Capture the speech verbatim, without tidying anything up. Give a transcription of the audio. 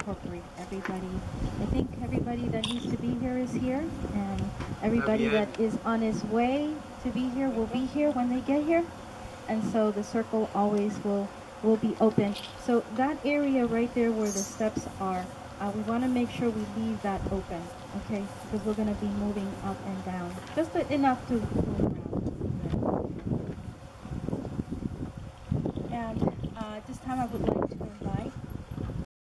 incorporate everybody. I think everybody that needs to be here is here, and everybody that is on his way to be here will be here when they get here. And so the circle always will will be open. So that area right there where the steps are, uh, we want to make sure we leave that open, okay? Because we're going to be moving up and down, just enough to